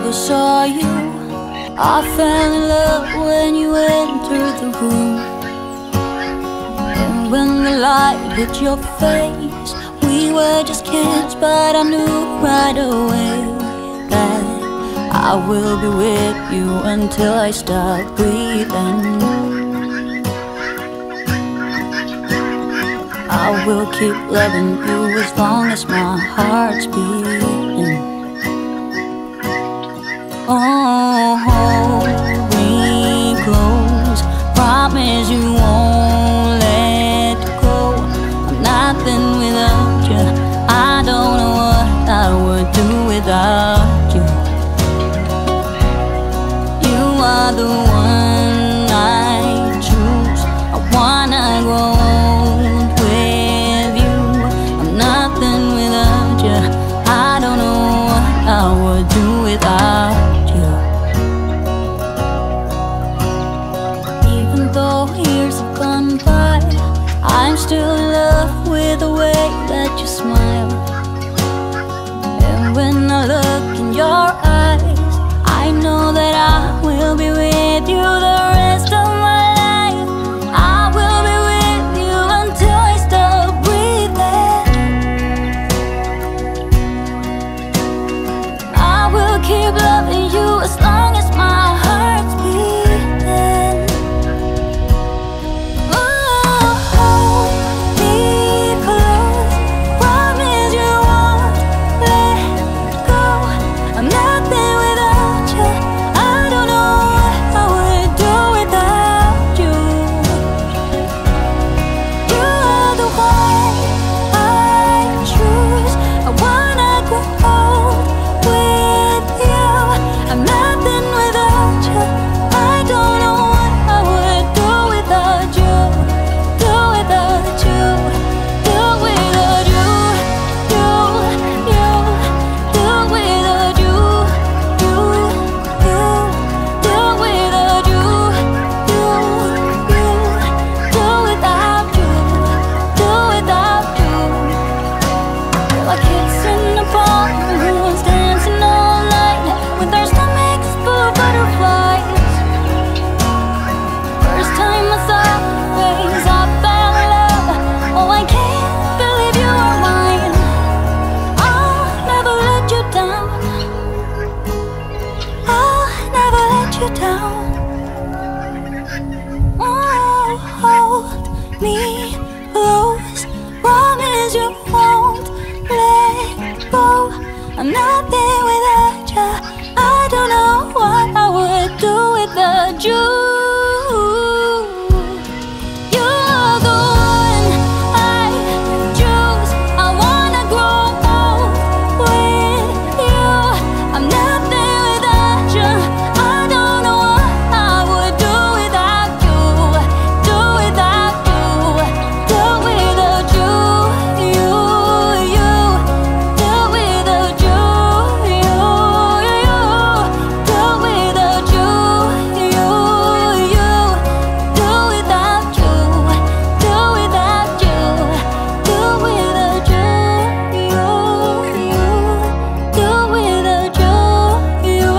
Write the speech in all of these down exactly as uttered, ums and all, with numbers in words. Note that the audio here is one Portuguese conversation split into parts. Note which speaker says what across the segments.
Speaker 1: never saw you. I fell in love when you entered the room. And when the light hit your face, we were just kids, but I knew right away that I will be with you until I stop breathing. I will keep loving you as long as my heart's beating. Oh, hold me close, promise you won't let go. I'm nothing without you, I don't know what I would do without you. You are the one I choose, I wanna grow old with you. I'm nothing without you, I don't know what I would do without you. Even though years have gone by, I'm still in love with the way that you smile. And when I look in your eyes, I know that I will be with you the rest of my life. I will be with you until I stop breathing. I will keep loving you as long as my heart's beating. Oh, hold me close, promise you won't let go. I'm nothing without you, I don't know what I would do without you. You are the one I choose, I wanna grow old with you. I'm nothing without you, I don't know what I would do without you. Do without you, do without you, you, you, do without you, you, you, do without you, you, you, do without you, do without you. Like kids in the ballrooms dancing all night with our stomachs full of butterflies. First time I saw your face, I fell in love. Oh, I can't believe you are mine. I'll never let you down, I'll never let you down. Oh, hold me close, promise you won't let go. I'm nothing without you, I don't know what I would do without you. You are the one I choose, I wanna grow old with you. I'm nothing without you, I don't know what I would do without you. Do without you, do without you, you, you, do without you, you, you, do without you, you, you, do without you, do without you, do without you, you, you, do without you, you, you,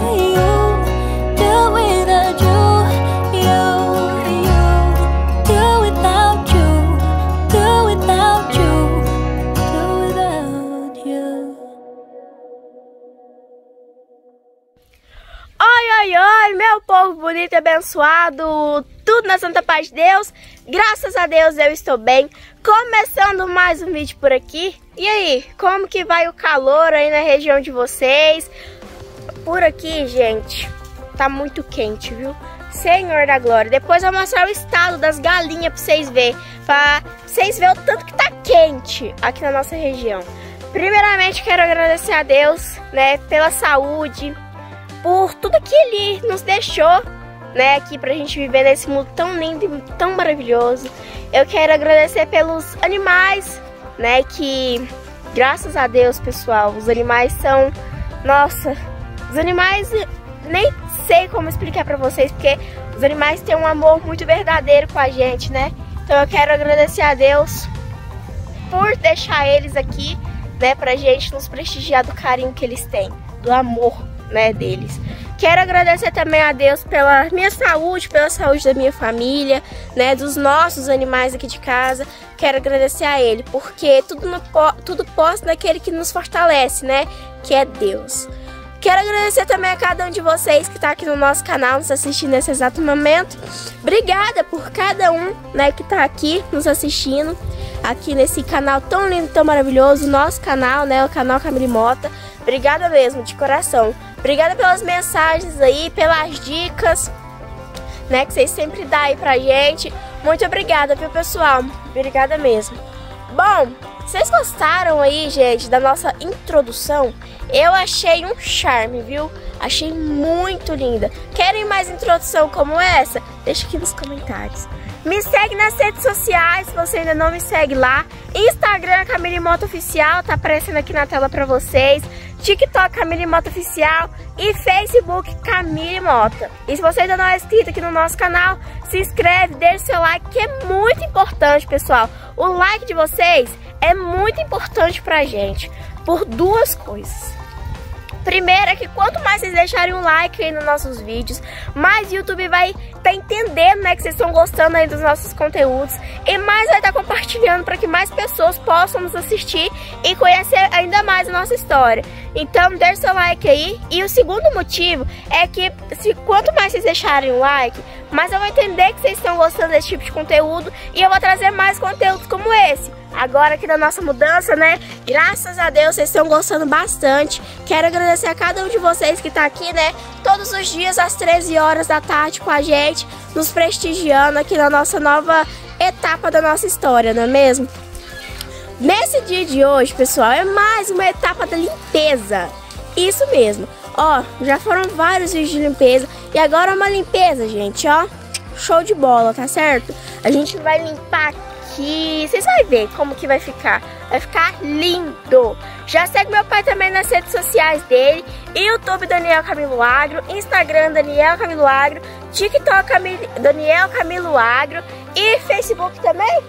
Speaker 1: do without you, you, you, do without you, do without you, do without you.
Speaker 2: Oi, oi, oi, meu povo bonito e abençoado, tudo na santa paz de Deus. Graças a Deus eu estou bem. Começando mais um vídeo por aqui. E aí, como que vai o calor aí na região de vocês? Por aqui, gente, tá muito quente, viu? Senhor da glória. Depois eu vou mostrar o estado das galinhas pra vocês verem, pra vocês verem o tanto que tá quente aqui na nossa região. Primeiramente, quero agradecer a Deus, né, pela saúde, por tudo que Ele nos deixou, né, aqui pra gente viver nesse mundo tão lindo e tão maravilhoso. Eu quero agradecer pelos animais, né, que graças a Deus, pessoal, os animais são, nossa, os animais, nem sei como explicar pra vocês, porque os animais têm um amor muito verdadeiro com a gente, né. Então eu quero agradecer a Deus por deixar eles aqui, né, pra gente nos prestigiar do carinho que eles têm, do amor né, deles. Quero agradecer também a Deus pela minha saúde, pela saúde da minha família, né, dos nossos animais aqui de casa. Quero agradecer a Ele, porque tudo, no, tudo posso naquele que nos fortalece, né, que é Deus. Quero agradecer também a cada um de vocês que está aqui no nosso canal, nos assistindo nesse exato momento. Obrigada por cada um, né, que está aqui nos assistindo, aqui nesse canal tão lindo, tão maravilhoso, nosso canal, né, o canal Camille Mota. Obrigada mesmo, de coração. Obrigada pelas mensagens aí, pelas dicas, né, que vocês sempre dão aí pra gente. Muito obrigada, viu, pessoal? Obrigada mesmo. Bom, vocês gostaram aí, gente, da nossa introdução? Eu achei um charme, viu? Achei muito linda. Querem mais introdução como essa? Deixa aqui nos comentários. Me segue nas redes sociais, se você ainda não me segue lá. Instagram, Camille Mota Oficial, tá aparecendo aqui na tela pra vocês. TikTok, Camille Mota Oficial. E Facebook, Camille Mota. E se você ainda não é inscrito aqui no nosso canal, se inscreve, deixa o seu like, que é muito importante, pessoal. O like de vocês é muito importante pra gente, por duas coisas. Primeiro é que quanto mais vocês deixarem um like aí nos nossos vídeos, mais o YouTube vai estar tá entendendo, né, que vocês estão gostando aí dos nossos conteúdos, e mais vai estar tá compartilhando para que mais pessoas possam nos assistir e conhecer ainda mais a nossa história. Então deixa seu like aí. E o segundo motivo é que se, quanto mais vocês deixarem um like, mais eu vou entender que vocês estão gostando desse tipo de conteúdo, e eu vou trazer mais conteúdos como esse. Agora aqui da nossa mudança, né? Graças a Deus vocês estão gostando bastante. Quero agradecer a cada um de vocês que tá aqui, né? Todos os dias às treze horas da tarde com a gente, nos prestigiando aqui na nossa nova etapa da nossa história, não é mesmo? Nesse dia de hoje, pessoal, é mais uma etapa da limpeza. Isso mesmo. Ó, já foram vários vídeos de limpeza. E agora uma limpeza, gente, ó. Show de bola, tá certo? A gente vai limpar aqui. Aqui, vocês vão ver como que vai ficar. Vai ficar lindo. Já segue meu pai também nas redes sociais dele: YouTube Daniel Camilo Agro, Instagram Daniel Camilo Agro, TikTok Camilo, Daniel Camilo Agro e Facebook também.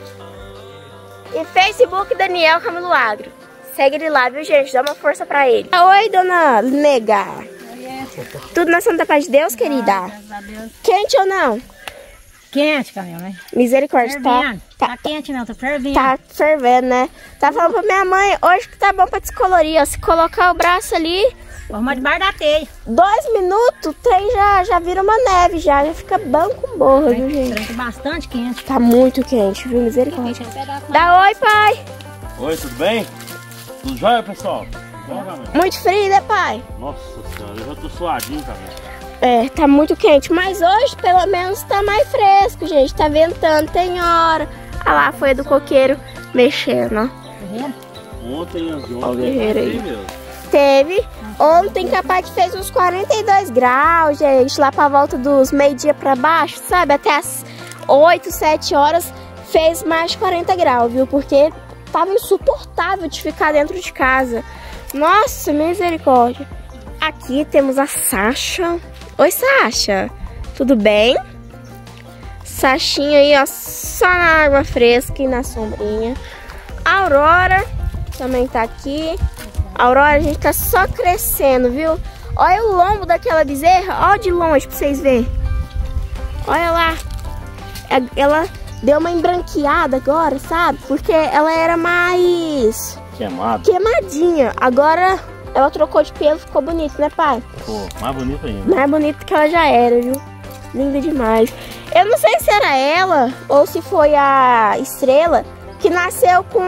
Speaker 2: E Facebook Daniel Camilo Agro. Segue ele lá, viu, gente? Dá uma força pra ele. Oi, dona Nega. Tudo na Santa Paz de Deus, querida?
Speaker 3: Graças a Deus.
Speaker 2: Quente ou não?
Speaker 3: Quente, Camila, né?
Speaker 2: Misericórdia, tá?
Speaker 3: Tá, tá quente não, tá fervendo.
Speaker 2: Tá fervendo, né? Tá falando pra minha mãe hoje que tá bom pra descolorir, ó. Se colocar o braço ali,
Speaker 3: Vou arrumar debaixo da teia.
Speaker 2: dois minutos, o trem já, já vira uma neve, já. Já fica bom com borra, viu, gente?
Speaker 3: Tá bastante quente.
Speaker 2: Tá muito quente, viu? Misericórdia. Dá oi, pai.
Speaker 4: Oi, tudo bem? Tudo jóia, pessoal? Bom,
Speaker 2: Muito frio, né, pai?
Speaker 4: nossa senhora, eu já tô suadinho, Camila.
Speaker 2: É, tá muito quente, mas hoje pelo menos tá mais fresco, gente. Tá ventando, tem hora. Ah lá, foi a do coqueiro mexendo, ó.
Speaker 3: Tá vendo?
Speaker 4: Ontem, antes de
Speaker 2: Ó o
Speaker 4: ontem,
Speaker 2: guerreiro aí.
Speaker 4: assim mesmo.
Speaker 2: Teve. Ontem capaz que fez uns quarenta e dois graus, gente. Lá pra volta dos meio-dia pra baixo, sabe? Até as oito, sete horas fez mais de quarenta graus, viu? Porque tava insuportável de ficar dentro de casa. Nossa, misericórdia. Aqui temos a Sasha. Oi, Sasha. Tudo bem? Sachinha aí, ó, só na água fresca e na sombrinha. A Aurora também tá aqui. A Aurora, a gente tá só crescendo, viu? Olha o lombo daquela bezerra. Ó de longe pra vocês verem. Olha lá. Ela deu uma embranqueada agora, sabe? Porque ela era mais
Speaker 4: Queimado.
Speaker 2: queimadinha. Agora ela trocou de pelo, ficou bonito, né, pai?
Speaker 4: Pô, mais bonito ainda.
Speaker 2: Mais bonito que ela já era, viu? Linda demais. Eu não sei se era ela ou se foi a Estrela que nasceu com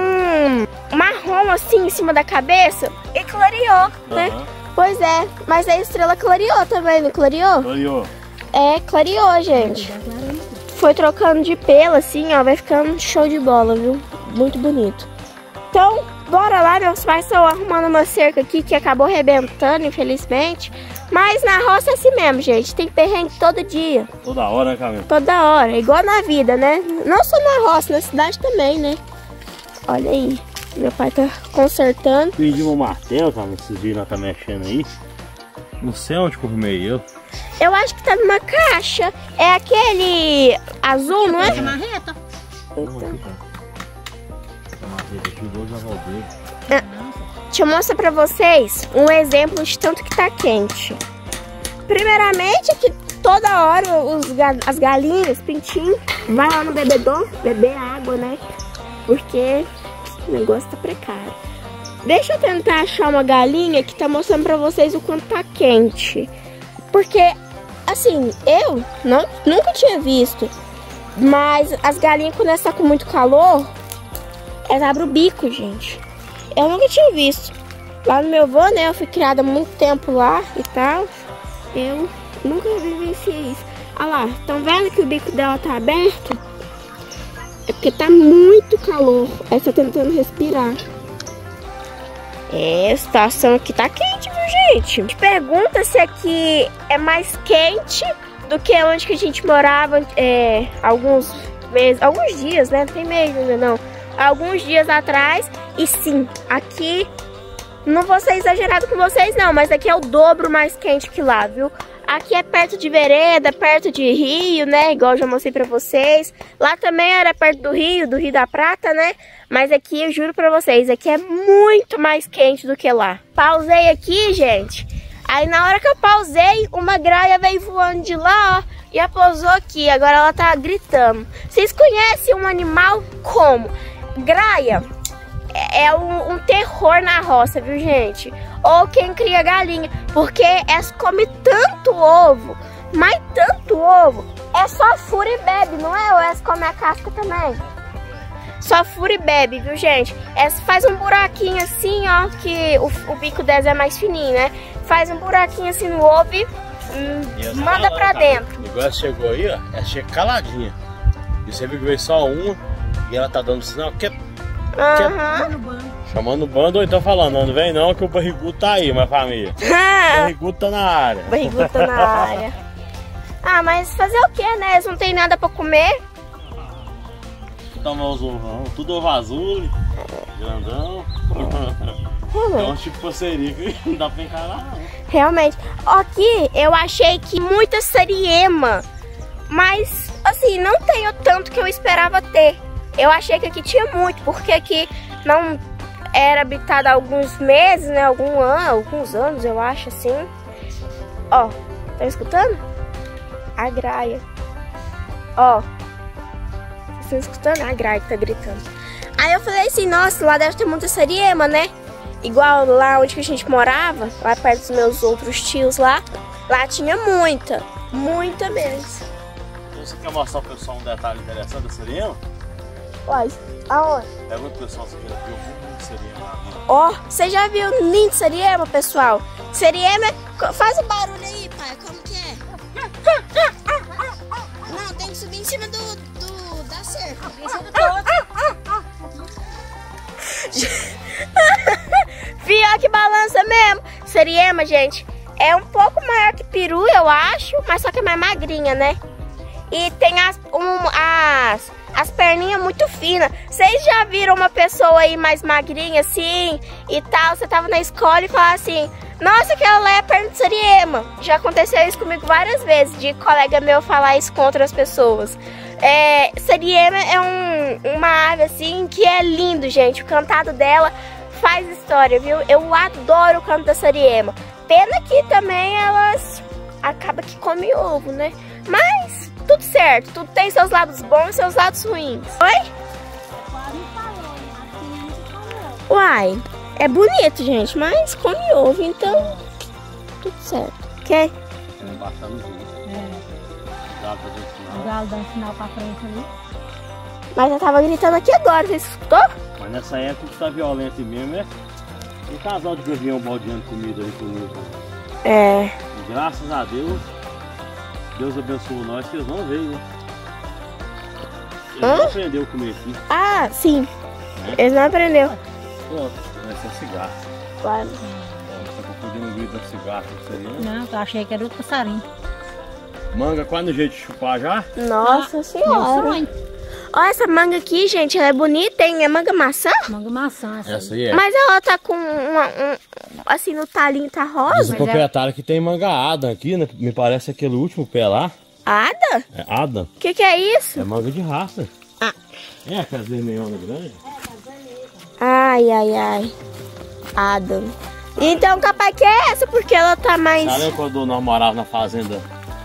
Speaker 2: marrom assim em cima da cabeça e clareou, né?
Speaker 4: Aham.
Speaker 2: Pois é, mas a Estrela clareou também, não clareou?
Speaker 4: Clareou.
Speaker 2: É, clareou, gente. Foi trocando de pelo assim, ó, vai ficando show de bola, viu? Muito bonito. Então, bora lá, meus pais estão arrumando uma cerca aqui que acabou arrebentando, infelizmente. Mas na roça é assim mesmo, gente. Tem perrengue todo dia.
Speaker 4: Toda hora, né, Camila?
Speaker 2: Toda hora. Igual na vida, né? Não só na roça, na cidade também, né? Olha aí. Meu pai tá consertando.
Speaker 4: Pedi um martelo, Camila, esses dias nós tá mexendo aí. Não sei onde que eu arrumei eu.
Speaker 2: Eu acho que tá numa caixa. É aquele azul, não é?
Speaker 3: Essa marreta.
Speaker 4: Não, aqui tá. Essa marreta aqui, eu vou lavar o dedo.
Speaker 2: deixa eu mostrar pra vocês um exemplo de tanto que tá quente. Primeiramente, aqui toda hora os, as galinhas, pintinhos, vai lá no bebedouro, beber água, né? Porque o negócio tá precário. Deixa eu tentar achar uma galinha que tá mostrando pra vocês o quanto tá quente. Porque, assim, eu não, nunca tinha visto. Mas as galinhas, quando elas tá com muito calor, elas abrem o bico, gente. Eu nunca tinha visto. Lá no meu avô, né, eu fui criada há muito tempo lá e tal. Eu nunca vivenciei isso. Olha lá, estão vendo que o bico dela tá aberto? É porque tá muito calor. Ela tá tentando respirar. É, a situação aqui tá quente, viu, gente? A gente pergunta se aqui é mais quente do que onde que a gente morava é, alguns meses, alguns dias, né? Não tem mês ainda não. Alguns dias atrás. E sim, aqui, não vou ser exagerado com vocês não, mas aqui é o dobro mais quente que lá, viu? Aqui é perto de vereda, perto de rio, né? Igual eu já mostrei pra vocês. Lá também era perto do rio, do Rio da Prata, né? Mas aqui, eu juro pra vocês, aqui é muito mais quente do que lá. Pausei aqui, gente. Aí na hora que eu pausei, uma graia veio voando de lá, ó. E ela pousou aqui, agora ela tá gritando. Vocês conhecem um animal como? Graia é um, um terror na roça, viu, gente? Ou quem cria galinha, porque elas comem tanto ovo, mas tanto ovo, é só fura e bebe, não é? Ou elas comem a casca também? Só fura e bebe, viu, gente? Elas faz um buraquinho assim, ó, que o, o bico delas é mais fininho, né? Faz um buraquinho assim no ovo e hum, manda pra dentro.
Speaker 4: Igual ela chegou aí, ó, ela chega caladinha. E você viu que veio só uma e ela tá dando sinal que
Speaker 2: Uhum.
Speaker 4: chamando o bando, ou então falando, não vem não que o barrigudo tá aí, minha família. O barrigudo tá na área.
Speaker 2: O barrigudo tá na área. Ah, mas fazer o que, né? Eles não tem nada pra comer.
Speaker 4: Tomar os ovão, tudo ovo azul, grandão. É um tipo de parceria que não dá pra encarar não.
Speaker 2: Realmente. Aqui eu achei que muita seriema, mas assim, não tenho tanto que eu esperava ter. Eu achei que aqui tinha muito, porque aqui não era habitado há alguns meses, né? Algum ano, alguns anos, eu acho, assim. Ó, tá escutando? A graia. Ó, vocês estão escutando? A graia que tá gritando. Aí eu falei assim, nossa, lá deve ter muita seriema, né? Igual lá onde que a gente morava, lá perto dos meus outros tios lá. Lá tinha muita, muita mesmo.
Speaker 4: Então você quer mostrar pro pessoal um detalhe interessante da seriema?
Speaker 2: Olha, aonde?
Speaker 4: Pergunta pro pessoal se já viu muito seriema na vida.
Speaker 2: Ó, você já viu lindo seriema, pessoal? Seriema, faz o barulho aí, pai, como que é? Não, tem que subir em cima do, do da cerca. Pior que balança mesmo. Seriema, gente, é um pouco maior que peru, eu acho, mas só que é mais magrinha, né? E tem as, um, as, as perninhas muito finas. Vocês já viram uma pessoa aí mais magrinha assim e tal? Você tava na escola e falava assim, nossa, aquela lá é a perna de seriema. Já aconteceu isso comigo várias vezes, de colega meu falar isso com outras pessoas. É, seriema é um, uma ave assim que é lindo, gente. O cantado dela faz história, viu? Eu adoro o canto da seriema. Pena que também elas acabam que comem ovo, né? Mas tudo certo, tudo tem seus lados bons e seus lados ruins. Oi? Uai, é bonito, gente, mas come ovo, então tudo certo. Ok?
Speaker 4: Baixando o vídeo.
Speaker 3: É,
Speaker 4: Dá pra gente
Speaker 3: o
Speaker 4: não.
Speaker 3: galo dá um sinal pra frente ali.
Speaker 2: Mas eu tava gritando aqui agora, você escutou?
Speaker 4: Mas nessa época que tá violento mesmo, é um casal de gavião baldeando comida aí comigo.
Speaker 2: É.
Speaker 4: E graças a Deus, Deus abençoou nós, que eles não veio, né? Eles
Speaker 2: Hã?
Speaker 4: não aprenderam a comer aqui.
Speaker 2: Ah, sim. Eles não aprenderam.
Speaker 4: Pronto, vai ser cigarro.
Speaker 2: Claro.
Speaker 4: Você confundindo o grito da cigarro, isso aí, né?
Speaker 3: Não, eu achei que era outro passarinho.
Speaker 4: Manga quase no jeito de chupar já?
Speaker 2: Nossa
Speaker 3: Meu
Speaker 2: senhora.
Speaker 3: sonho.
Speaker 2: Olha essa manga aqui, gente, ela é bonita, hein? É manga maçã?
Speaker 3: Manga maçã. Essa,
Speaker 4: Essa aí é.
Speaker 2: Mas ela tá com uma, um, assim, no talinho tá
Speaker 4: Diz
Speaker 2: rosa.
Speaker 4: o proprietário que tem manga Adam aqui, né? Me parece aquele último pé lá.
Speaker 2: Ada?
Speaker 4: É Adam.
Speaker 2: O que que é isso?
Speaker 4: É manga de raça.
Speaker 2: Ah.
Speaker 4: É aquelas vermelhonas grandes.
Speaker 2: Ai, ai, ai. Adam. Então capaz que é essa, porque ela tá mais...
Speaker 4: Sabe quando nós morávamos na fazenda?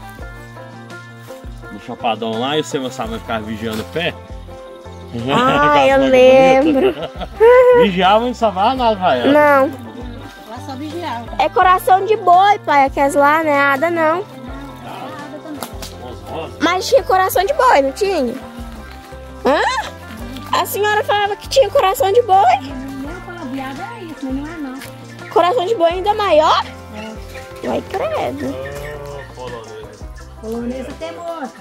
Speaker 4: No Chapadão lá e você meu Samuel ficava vigiando o pé?
Speaker 2: Ah, eu lembro.
Speaker 4: Vigiava e não salvava nada pra ela.
Speaker 2: Não.
Speaker 3: Lá só vigiava.
Speaker 2: É coração de boi, pai, aquelas lá, né? Ada não.
Speaker 3: Nada também.
Speaker 2: Mas tinha coração de boi, não tinha? Hã? A senhora falava que tinha coração de boi?
Speaker 3: Meu palaviado é isso, mas não é não.
Speaker 2: Coração de boi ainda maior?
Speaker 3: É.
Speaker 2: Vai credo.
Speaker 4: Ô, polonesa.
Speaker 3: Polonesa tem moça.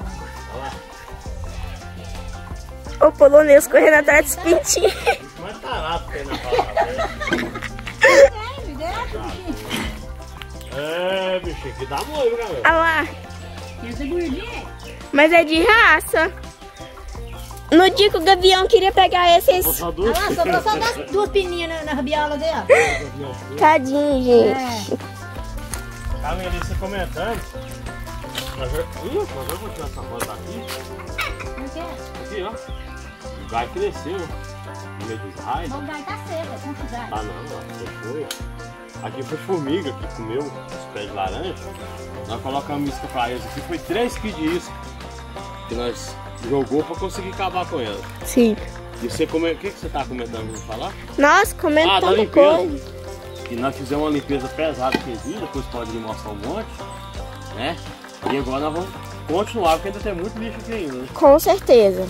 Speaker 2: O polonês correndo atrás dos pintinhos.
Speaker 4: Mas tarado tem na palavra.
Speaker 3: É, me deu.
Speaker 4: É, bichinho, que dá mole, viu, galera?
Speaker 2: Olha lá.
Speaker 3: Essa gordinha.
Speaker 2: Mas é de raça. No dia que o gavião queria pegar esses...
Speaker 4: Só
Speaker 3: Olha
Speaker 4: duas.
Speaker 3: lá, sobrou só das duas pininhas na, na rabiola dele, ó.
Speaker 2: Tadinho, gente.
Speaker 3: É.
Speaker 4: A Melissa comentando. Mas eu, ih, mas eu vou tirar essa foto aqui.
Speaker 3: Não quer?
Speaker 4: Aqui, ó. O gai cresceu. No meio dos raios.
Speaker 3: O gai tá seco, é com gai.
Speaker 4: Ah, não, ó, foi. Aqui foi formiga que comeu os pés de laranja. Nós colocamos isca pra eles aqui. Foi três quilos de isca que nós jogou pra conseguir acabar com ela.
Speaker 2: Sim.
Speaker 4: E você come... o que, que você tá comentando? Vamos falar?
Speaker 2: Nossa, comendo
Speaker 4: Ah, da
Speaker 2: tanta
Speaker 4: limpeza.
Speaker 2: coisa.
Speaker 4: E nós fizemos uma limpeza pesada aqui, depois pode lhe mostrar um monte, né? E agora nós vamos continuar, porque ainda tem muito lixo aqui ainda, né?
Speaker 2: Com certeza.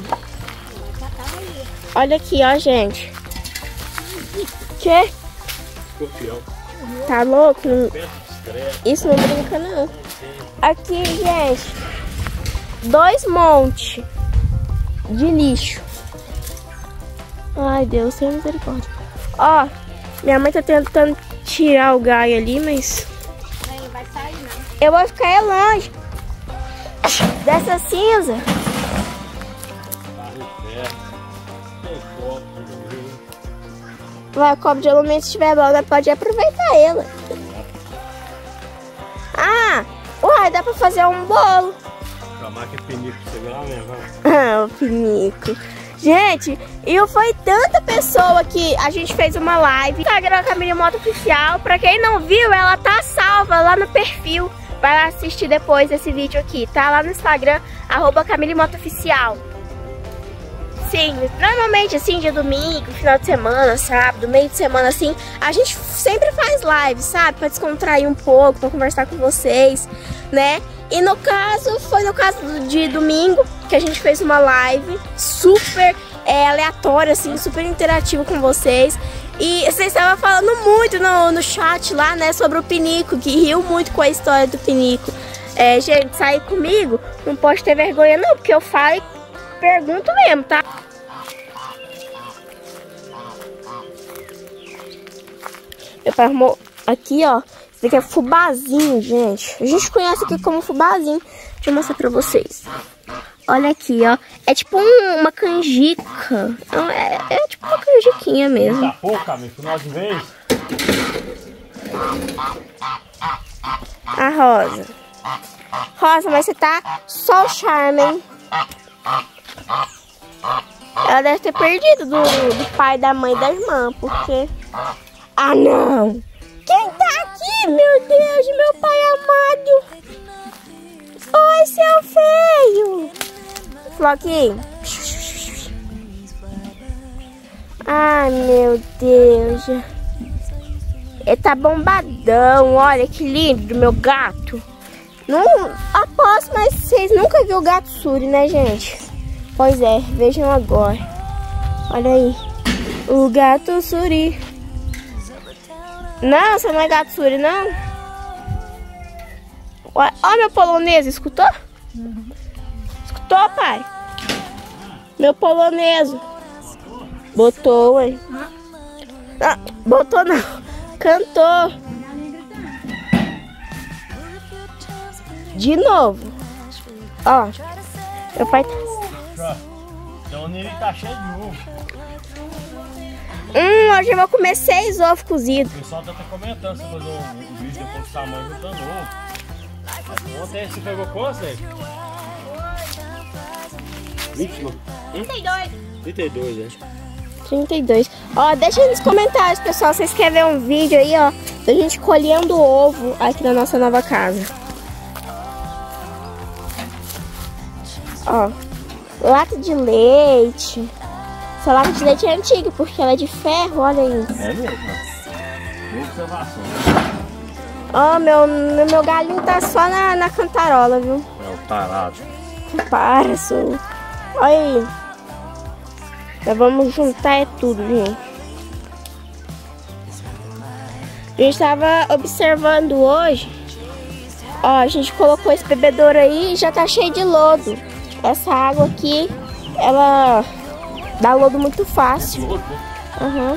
Speaker 2: Olha aqui, ó, gente. Que?
Speaker 4: Escorpião.
Speaker 2: Tá louco? Não-
Speaker 4: Pensa discreto.
Speaker 2: Isso não brinca, não. Aqui, gente. Dois montes de lixo. Ai, Deus, tenha misericórdia. Ó, minha mãe tá tentando tirar o gai ali, mas...
Speaker 3: Aí, vai sair, não.
Speaker 2: eu vou ficar é longe dessa cinza.
Speaker 4: Carro de ferro. Tem copo, viu?
Speaker 2: Vai, o copo de alumínio, se tiver bom, nós pode aproveitar ela. Ah, uai, dá pra fazer um bolo.
Speaker 4: Chamar que é pinico pra você virar mesmo, vai.
Speaker 2: Ah, o pinico. Gente, e foi tanta pessoa que a gente fez uma live. Instagram Camille Moto Oficial. Pra quem não viu, ela tá salva lá no perfil. Vai lá assistir depois esse vídeo aqui. Tá lá no Instagram, arroba Camille Moto Oficial. Sim, normalmente assim, dia domingo, final de semana, sábado, meio de semana assim, a gente sempre faz live, sabe? Pra descontrair um pouco, pra conversar com vocês, né? E no caso, foi no caso de domingo que a gente fez uma live super é, aleatória, assim, super interativa com vocês. E vocês estavam falando muito no, no chat lá, né, sobre o pinico, que riu muito com a história do pinico. É, gente, sair comigo não pode ter vergonha não, porque eu falo e pergunto mesmo, tá? Meu pai arrumou aqui, ó. Esse daqui é fubazinho, gente. A gente conhece aqui como fubazinho. Deixa eu mostrar pra vocês. Olha aqui, ó. É tipo um- uma canjica. É, é tipo uma canjiquinha mesmo.
Speaker 4: Tá pouco, Camille, final de vez.
Speaker 2: A Rosa. Rosa, mas você tá só o charme, hein? Ela deve ter perdido do, do pai, da mãe e da irmã, porque... Ah, não! Quem tá aqui, meu Deus, meu pai amado? Oi, seu feio! Floquinho. Ai, meu Deus. Ele tá bombadão, olha que lindo do meu gato. Não aposto, mas vocês nunca viram o gato Suri, né, gente? Pois é, vejam agora. Olha aí. O gato Suri. Não, você não é gato Suri, não? Olha, olha meu polonês, escutou?
Speaker 3: Uhum.
Speaker 2: Escutou, pai? Meu polonês. Botou, ué. Ah, botou não. Cantou. De novo. Ó. Meu pai tá...
Speaker 4: Então o Nili tá cheio de ovo.
Speaker 2: Hum, hoje eu vou comer seis ovos cozidos.
Speaker 4: O pessoal tá até comentando se fazer um, um vídeo depois do tamanho juntando ovo. Ontem você pegou quanto, aí? vinte, não?
Speaker 2: trinta e dois.
Speaker 4: trinta e dois, né?
Speaker 2: trinta e dois. Ó, deixa aí nos comentários, pessoal, se vocês querem ver um vídeo aí, ó, da gente colhendo ovo aqui na nossa nova casa. Ó, lata de leite. Essa lata de leite é antiga, porque ela é de ferro, olha aí.
Speaker 4: É mesmo, boa observação.
Speaker 2: Ó, meu, meu galinho tá só na, na cantarola, viu?
Speaker 4: É o parado.
Speaker 2: Para, sou. Olha aí. Nós vamos juntar é tudo, gente. A gente tava observando hoje. Ó, a gente colocou esse bebedouro aí e já tá cheio de lodo. Essa água aqui, ela dá lodo muito fácil. Uhum.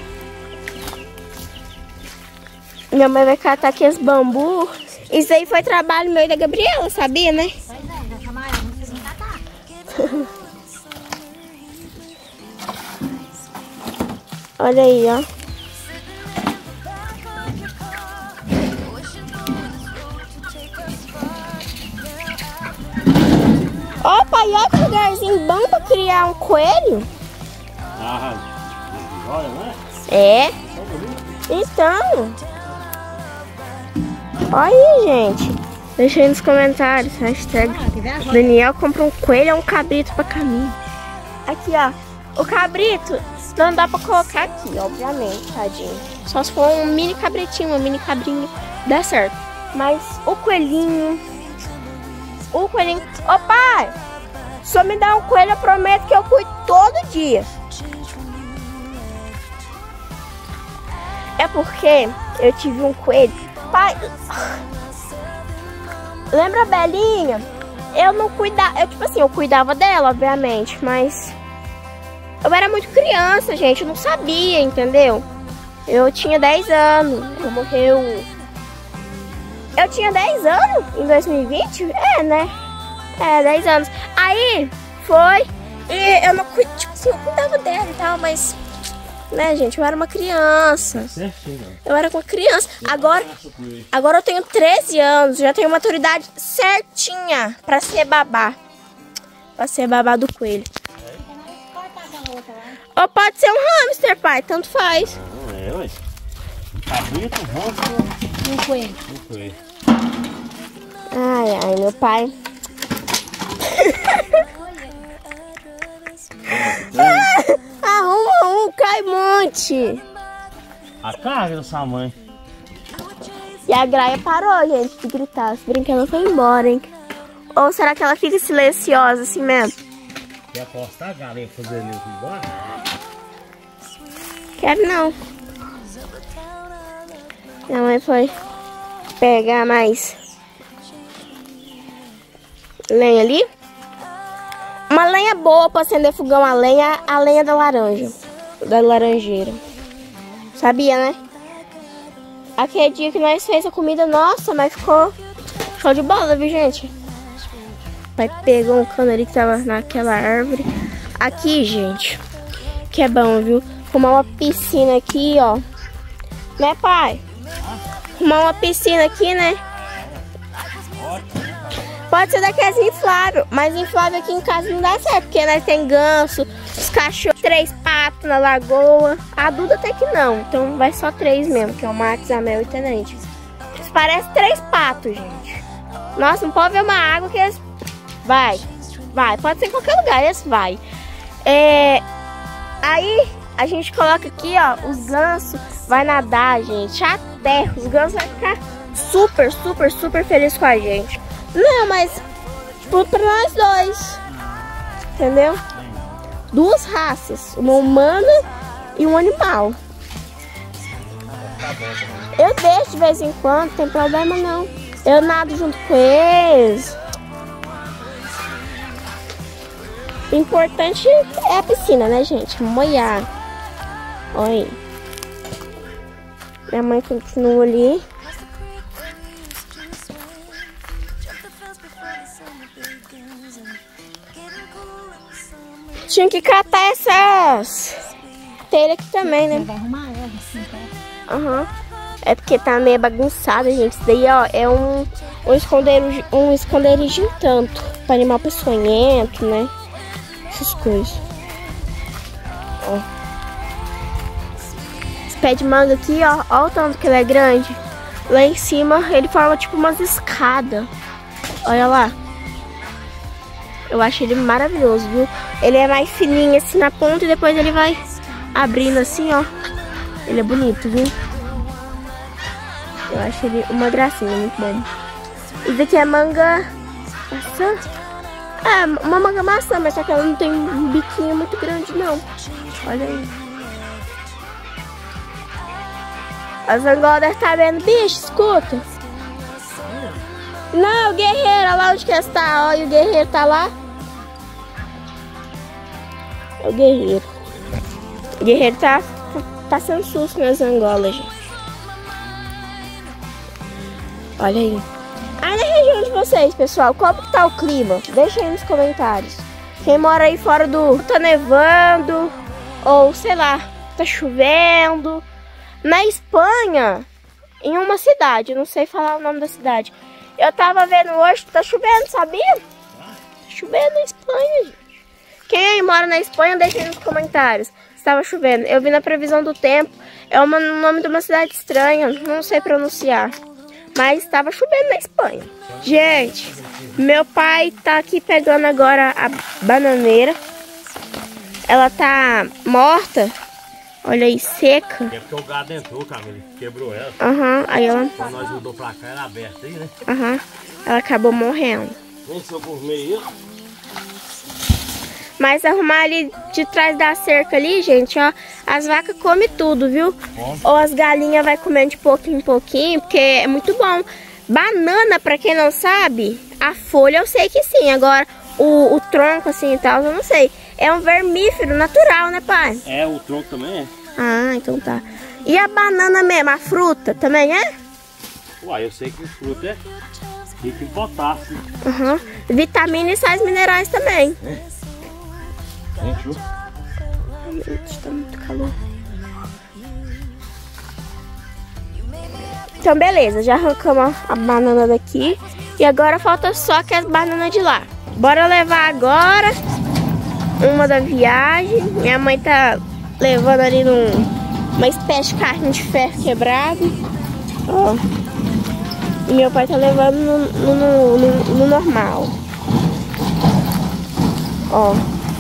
Speaker 2: Minha mãe vai catar aqui esse bambu. Isso aí foi trabalho meu e da Gabriela, sabia, né?
Speaker 3: Pois é, já chamaram, não precisa catar.
Speaker 2: Olha aí, ó. Opa, e olha que lugarzinho bom pra criar um coelho.
Speaker 4: Ah, olha, né?
Speaker 2: É. Então. Olha aí, gente. Deixa aí nos comentários. Hashtag Daniel compra um coelho ou um cabrito pra caminho. Aqui, ó. O cabrito não dá pra colocar aqui, obviamente, tadinho. Só se for um mini cabritinho, uma mini cabrinha, dá certo. Mas o coelhinho... O coelhinho... Ô pai, se eu me dar um coelho, eu prometo que eu cuido todo dia. É porque eu tive um coelho. Pai... Lembra a Belinha? Eu não cuidava... Eu, tipo assim, eu cuidava dela, obviamente, mas... Eu era muito criança, gente, eu não sabia, entendeu? Eu tinha dez anos, eu morreu... Eu tinha dez anos em dois mil e vinte? É, né? É, dez anos. Aí, foi, e eu não cuidava, tipo assim, eu cuidava dela e tal, mas... Né, gente, eu era uma criança. Eu era uma criança. Agora, agora eu tenho treze anos, já tenho maturidade certinha pra ser babá. Pra ser babá do coelho. Ou pode ser um hamster, pai, tanto faz.
Speaker 4: Ah, é, ué. Cabrito, hamster.
Speaker 3: Um coelho.
Speaker 4: Um coelho.
Speaker 2: Ai, ai, meu pai. Arruma um, cai monte.
Speaker 4: A carga da sua mãe.
Speaker 2: E a Graia parou, gente, de gritar. Se brincar, ela foi embora, hein? Ou será que ela fica silenciosa assim mesmo?
Speaker 4: Quer apostar a galinha fazer ele embora?
Speaker 2: Quero não. Minha mãe foi pegar mais lenha ali. Uma lenha boa pra acender fogão a lenha, a lenha da laranja. Da laranjeira. Sabia, né? Aquele dia que nós fez a comida, nossa, mas ficou show de bola, viu, gente? O pai pegou um cano ali que tava naquela árvore. Aqui, gente, que é bom, viu? Arrumar uma piscina aqui, ó. Né, pai? Arrumar uma piscina aqui, né? Pode ser daqueles infláveis, mas inflável aqui em casa não dá certo, porque nós tem ganso, os cachorros, três patos na lagoa. A Duda até que não, então vai só três mesmo, que é o Max, a Mel e o Tenente. Eles parecem três patos, gente. Nossa, não pode ver uma água que eles... Vai, vai, pode ser em qualquer lugar, eles vai. É... Aí a gente coloca aqui, ó, os gansos vai nadar, gente, até. Os gansos vão ficar super, super, super felizes com a gente. Não, mas tipo, pra nós dois, entendeu? Duas raças, uma humana e um animal. Eu deixo de vez em quando, não tem problema não. Eu nado junto com eles. O importante é a piscina, né, gente? Molhar. Olha aí. Minha mãe continua ali. Tinha que catar essas telhas aqui também, né?
Speaker 3: Vai arrumar ela assim, tá?
Speaker 2: Aham. Uhum. É porque tá meio bagunçada, gente. Isso daí, ó, é um, um, esconderijo, um esconderijo tanto. Pra animal peçonhento, né? Essas coisas. Ó. pé de manga aqui, ó. Ó o tanto que ele é grande. Lá em cima ele forma tipo umas escadas. Olha lá. Eu acho ele maravilhoso, viu? Ele é mais fininho assim na ponta e depois ele vai abrindo assim, ó. Ele é bonito, viu? Eu acho ele uma gracinha, muito bom. Isso aqui é manga maçã. É, uma manga maçã, mas só que ela não tem um biquinho muito grande, não. Olha aí. A zangola deve estar vendo bicho, escuta. Não, o guerreiro, olha lá onde que está. Olha, o guerreiro tá lá. É o guerreiro. O guerreiro tá passando susto nas angolas, gente. Olha aí. Aí na região de vocês, pessoal, como que tá o clima? Deixa aí nos comentários. Quem mora aí fora do... Tá nevando, ou sei lá, tá chovendo. Na Espanha, em uma cidade, não sei falar o nome da cidade. Eu tava vendo hoje, tá chovendo, sabia? Tá chovendo na Espanha, gente. Quem aí mora na Espanha, deixa aí nos comentários. Estava chovendo. Eu vi na previsão do tempo. É o nome de uma cidade estranha, não sei pronunciar. Mas estava chovendo na Espanha. Gente, meu pai tá aqui pegando agora a bananeira. Ela tá morta. Olha aí, seca.
Speaker 4: É porque o gado entrou, Camila, quebrou ela.
Speaker 2: Aham, uhum, aí ela...
Speaker 4: Quando nós mudou pra cá, era aberta aí, né?
Speaker 2: Aham, uhum, ela acabou morrendo.
Speaker 4: Vem seu gourmet.
Speaker 2: Mas arrumar ali de trás da cerca ali, gente, ó, as vacas comem tudo, viu? Bom. Ou as galinhas vai comendo de pouquinho em pouquinho, porque é muito bom. Banana, pra quem não sabe, a folha eu sei que sim, agora o, o tronco assim e tal, eu não sei. É um vermífero natural, né, pai?
Speaker 4: É, o tronco também é.
Speaker 2: Ah, então tá. E a banana mesmo, a fruta, também é?
Speaker 4: Uai, eu sei que fruta é rico em potássio.
Speaker 2: Uhum. Vitamina e sais minerais também.
Speaker 4: É. Gente,
Speaker 2: tá muito calor. Então beleza, já arrancamos a banana daqui. E agora falta só que as bananas de lá. Bora levar agora uma da viagem. Minha mãe tá levando ali num, uma espécie de carne de ferro quebrado. Ó. E meu pai tá levando no, no, no, no normal. Ó.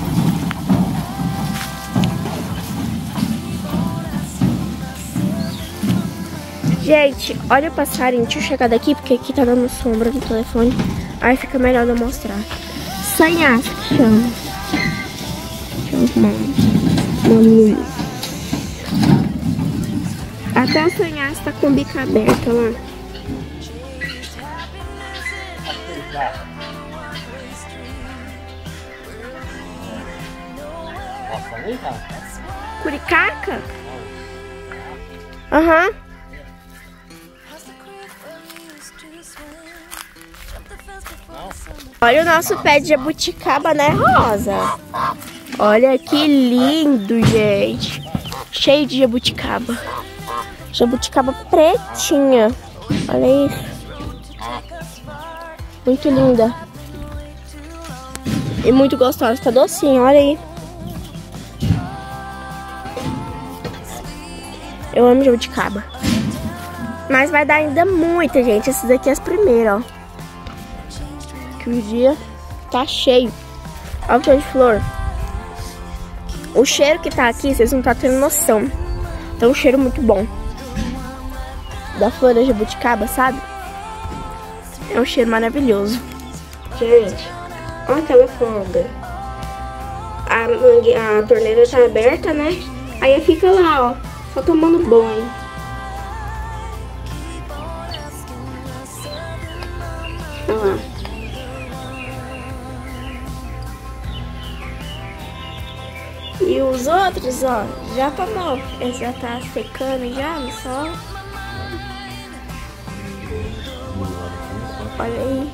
Speaker 2: Gente, olha o passarinho. Deixa eu chegar daqui, porque aqui tá dando sombra no telefone. Aí fica melhor eu mostrar. Sanhaço que chama. Deixa eu arrumar uma luz. Até o sanhaço tá com o bico aberto, olha lá. Curicaca? Aham. Uhum. Olha o nosso pé de jabuticaba, né, Rosa? Olha que lindo, gente. Cheio de jabuticaba. Jabuticaba pretinha. Olha isso. Muito linda. E muito gostosa. Tá docinho, olha aí. Eu amo jabuticaba. Mas vai dar ainda muita, gente. Essas daqui é as primeiras, ó. Que o dia tá cheio. Olha o tanto de flor. O cheiro que tá aqui, vocês não estão tendo noção. Tá um cheiro muito bom. Da flor da jabuticaba, sabe? É um cheiro maravilhoso. Gente, olha aquela folga. A, a torneira tá aberta, né? Aí fica lá, ó, só tomando banho. Olha lá. E os outros, ó, já tomou. Esse já tá secando já no sol. Olha aí.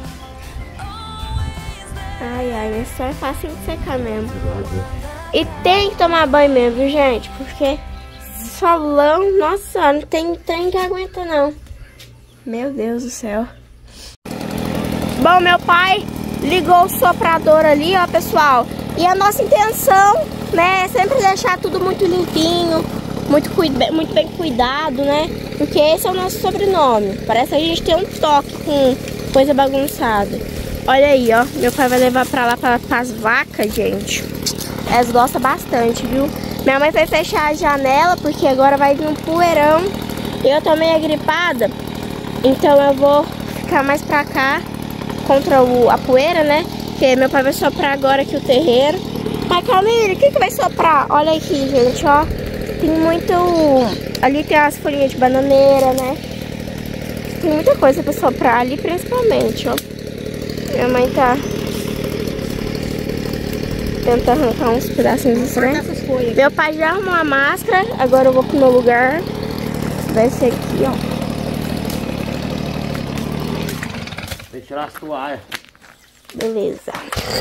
Speaker 2: Ai, ai, esse só é fácil de secar mesmo. E tem que tomar banho mesmo, viu, gente? Porque solão, nossa, não tem trem que aguenta, não. Meu Deus do céu. Bom, meu pai ligou o soprador ali, ó, pessoal. E a nossa intenção, né, é sempre deixar tudo muito limpinho, muito, cuida, muito bem cuidado, né? Porque esse é o nosso sobrenome. Parece que a gente tem um toque com coisa bagunçada. Olha aí, ó. Meu pai vai levar pra lá para as vacas, gente. Elas gostam bastante, viu? Minha mãe foi fechar a janela porque agora vai vir um poeirão. Eu tô meio gripada, então eu vou ficar mais pra cá contra o, a poeira, né? Porque meu pai vai soprar agora aqui o terreiro. Mas Camille, o que que vai soprar? Olha aqui, gente, ó. Tem muito... Ali tem as folhinhas de bananeira, né? Tem muita coisa pra soprar ali, principalmente, ó. Minha mãe tá tentando arrancar uns pedacinhos estranhos. Meu pai já arrumou a máscara, agora eu vou pro meu lugar. Vai ser aqui, ó.
Speaker 4: Vem tirar as toalhas.
Speaker 2: Beleza.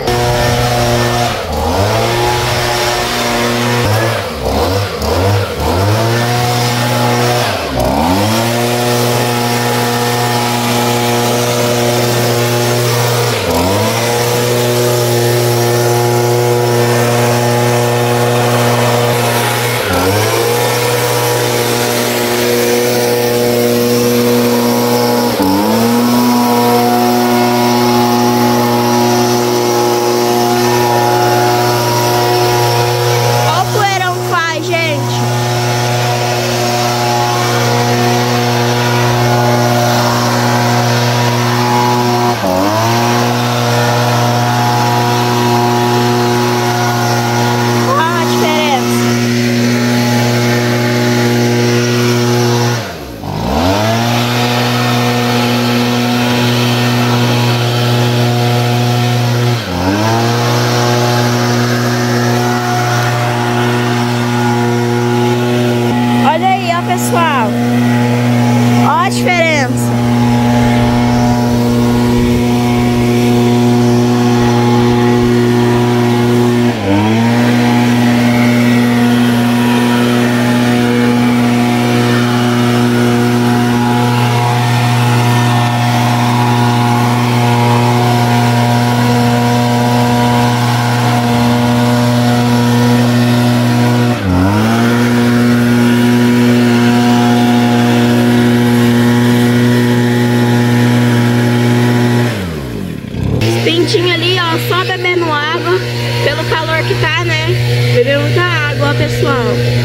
Speaker 2: Pessoal, ó a diferença. Pintinho ali, ó, só bebendo água, pelo calor que tá, né? Bebendo muita água, ó, pessoal.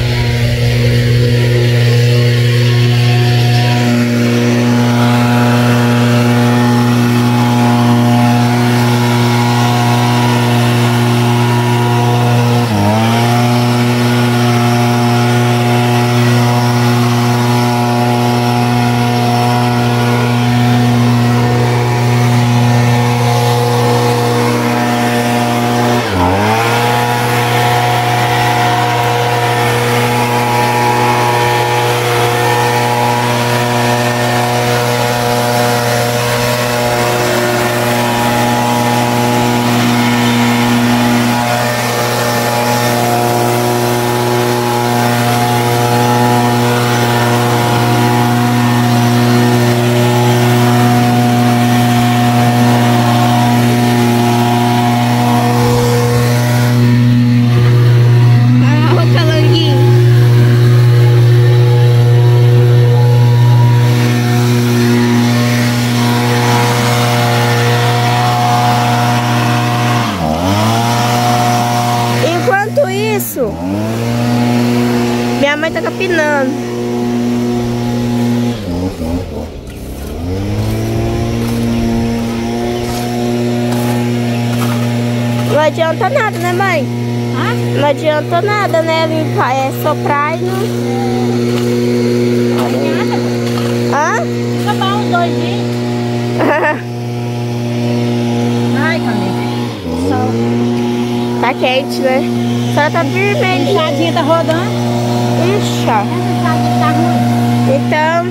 Speaker 2: Minha mãe tá capinando. Não adianta nada, né, mãe?
Speaker 3: Hã?
Speaker 2: Não adianta nada, né? Limpar, é soprar e não...
Speaker 3: Não adianta.
Speaker 2: Hã?
Speaker 3: Fica bom uns dois dias. Ai, Camille. Sol.
Speaker 2: Tá quente, né? Só tá
Speaker 3: A
Speaker 2: vermelho.
Speaker 3: enxadinha tá rodando.
Speaker 2: Ixi, ó.
Speaker 3: Essa enxadinha tá ruim.
Speaker 2: Então...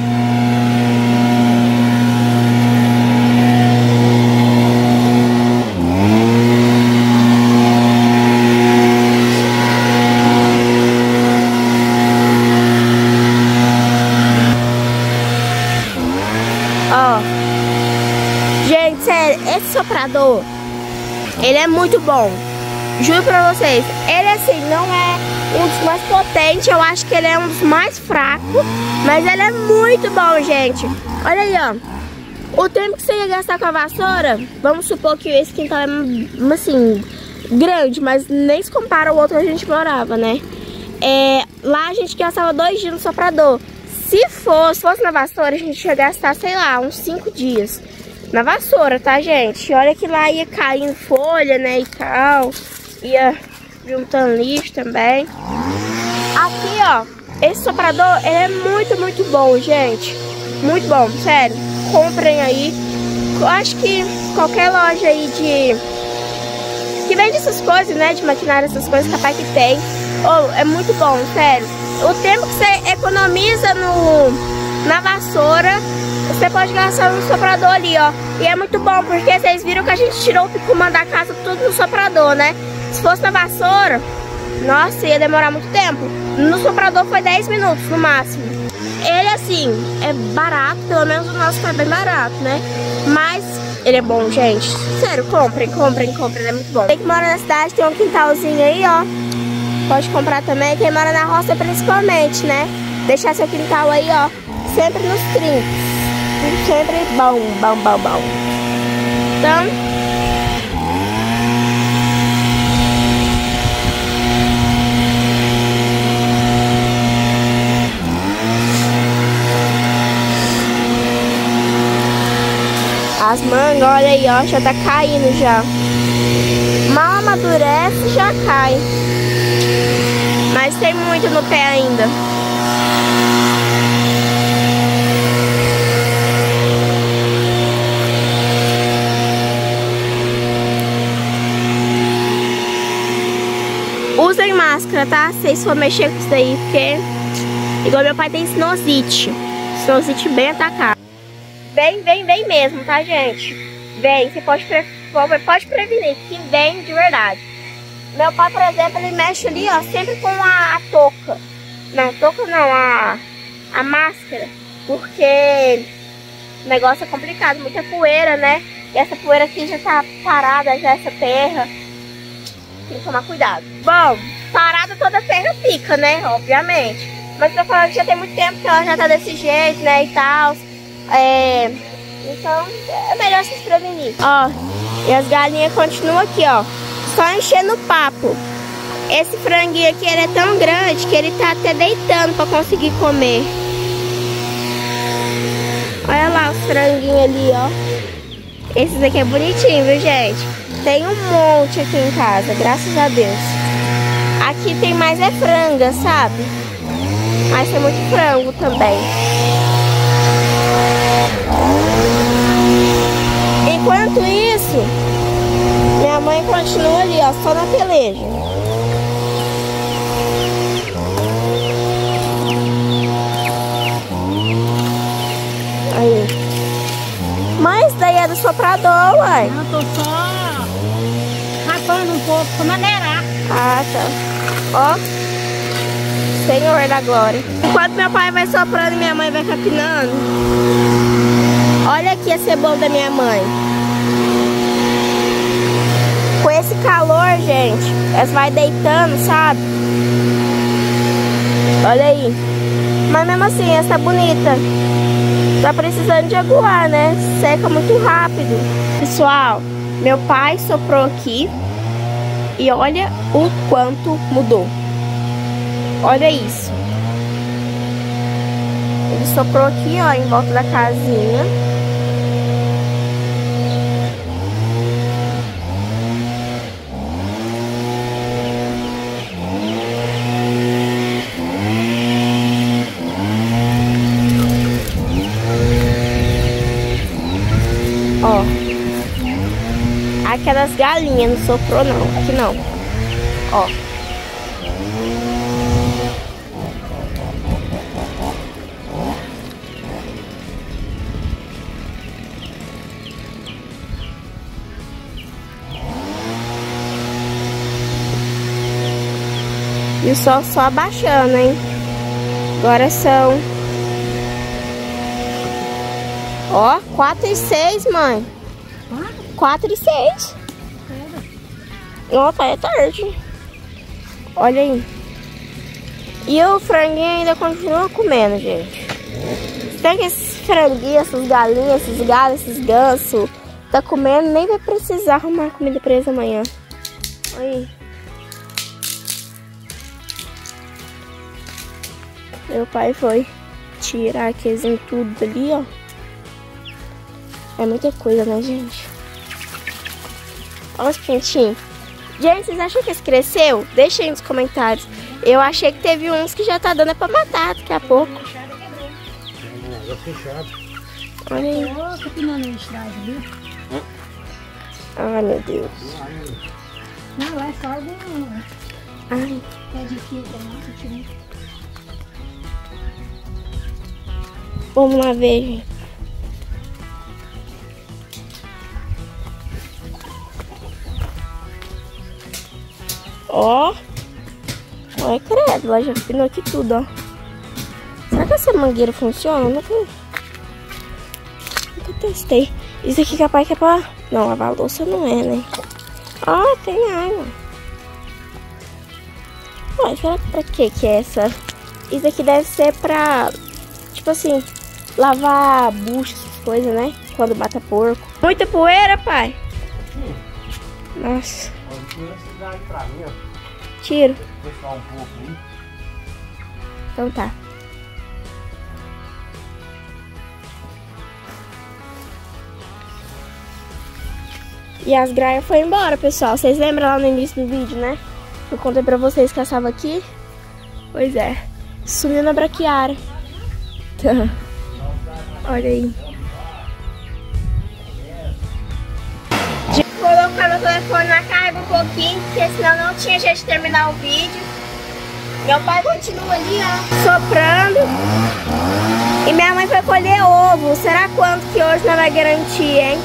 Speaker 2: Ó. Gente, sério, esse soprador, ele é muito bom. Juro pra vocês, ele assim, não é um dos mais potentes. Eu acho que ele é um dos mais fracos, mas ele é muito bom, gente. Olha aí, ó. O tempo que você ia gastar com a vassoura, vamos supor que esse quintal é, assim, grande, mas nem se compara ao outro que a gente morava, né? É, lá a gente gastava dois dias no soprador. Se fosse, fosse na vassoura, a gente ia gastar, sei lá, uns cinco dias. Na vassoura, tá, gente? Olha que lá ia caindo folha, né, e tal. Ia juntando lixo também. Aqui, ó, esse soprador, ele é muito, muito bom, gente. Muito bom, sério. Comprem aí. Eu acho que qualquer loja aí de... que vende essas coisas, né, de maquinário, essas coisas, capaz que tem. Oh, é muito bom, sério. O tempo que você economiza no, na vassoura, você pode gastar no soprador ali, ó. E é muito bom, porque vocês viram que a gente tirou o picumã da casa tudo no soprador, né? Se fosse na vassoura, nossa, ia demorar muito tempo. No soprador foi dez minutos no máximo. Ele, assim, é barato, pelo menos o nosso foi bem barato, né? Mas ele é bom, gente. Sério, comprem, comprem, comprem, ele é muito bom. Quem que mora na cidade tem um quintalzinho aí, ó. Pode comprar também, quem mora na roça principalmente, né? Deixar seu quintal aí, ó, sempre nos trincos. Sempre bom, bom, bom, bom. Então... as mangas, olha aí, ó, já tá caindo já. Mal amadurece, já cai. Mas tem muito no pé ainda. Usem máscara, tá? Se vocês for mexer com isso daí, porque... igual meu pai tem sinusite. Sinusite bem atacado. Vem, vem, vem mesmo, tá, gente? Vem, você pode, pre... pode prevenir, que vem de verdade. Meu pai, por exemplo, ele mexe ali, ó, sempre com a, a touca. Não, touca não, a, a máscara. Porque o negócio é complicado, muita poeira, né? E essa poeira aqui já tá parada, já essa terra. Tem que tomar cuidado. Bom, parada toda a terra fica, né? Obviamente. Mas eu tô falando que já tem muito tempo que ela já tá desse jeito, né? E tal. É... então, é melhor se prevenir. Ó, e as galinhas continuam aqui, ó. Só enchendo o papo. Esse franguinho aqui, ele é tão grande que ele tá até deitando pra conseguir comer. Olha lá os franguinhos ali, ó. Esses aqui é bonitinho, viu, gente? Tem um monte aqui em casa, graças a Deus. Aqui tem mais é franga, sabe? Mas tem muito frango também. Enquanto isso, minha mãe continua ali, ó, só na peleja. Aí. Mas daí é do soprador, uai.
Speaker 3: Não, tô só rapando um pouco pra maneirar.
Speaker 2: Ah, tá. Ó. Senhor da glória. Enquanto meu pai vai soprando e minha mãe vai capinando. Olha aqui a cebola da minha mãe. Com esse calor, gente, ela vai deitando, sabe? Olha aí. Mas mesmo assim, essa tá bonita. Tá precisando de aguar, né? Seca muito rápido. Pessoal, meu pai soprou aqui. E olha o quanto mudou. Olha isso. Ele soprou aqui, ó, em volta da casinha. Ó. Aquelas galinhas, não soprou não. Aqui não. Ó. E o sol só abaixando, hein? Agora são... ó, quatro e seis, mãe. quatro e seis. Ó, tá, é tarde. Olha aí. E o franguinho ainda continua comendo, gente. Tem que esses franguinhos, essas galinhas, esses galos, esses gansos tá comendo, nem vai precisar arrumar comida pra eles amanhã. Olha aí. Meu pai foi tirar aqueles em tudo ali, ó. É muita coisa, né, gente? Olha os pintinhos. Gente, vocês acham que esse cresceu? Deixa aí nos comentários. Eu achei que teve uns que já tá dando pra matar daqui a pouco. Olha aí. Ai, meu Deus.
Speaker 3: Não, é só algum.
Speaker 2: Ai.
Speaker 3: É de que? É
Speaker 2: Vamos lá ver, gente. Ó. Olha, credo, ela já afinou aqui tudo, ó. Será que essa mangueira funciona? Nunca, nunca testei. Isso aqui capaz que é pra... Não, lavar a louça não é, né? Ó, tem água. Ó, será que pra que que é essa? Isso aqui deve ser pra... Tipo assim, lavar bucho, essas coisas, né? Quando mata porco. Muita poeira, pai. Nossa. Tiro. Então tá. E as graias foram embora, pessoal. Vocês lembram lá no início do vídeo, né? Eu contei pra vocês que essa aqui. Pois é. Sumiu na braquiária. Olha aí. Vou colocar meu telefone na carga um pouquinho, porque senão não tinha jeito de terminar o vídeo. Meu pai continua ali, ó, soprando. E minha mãe foi colher ovo. Será quanto que hoje não vai garantir, hein?